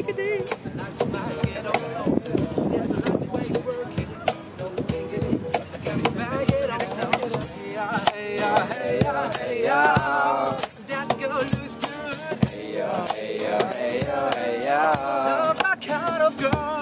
That girl looks good. Hey, hey, hey, hey, hey, my kind of girl.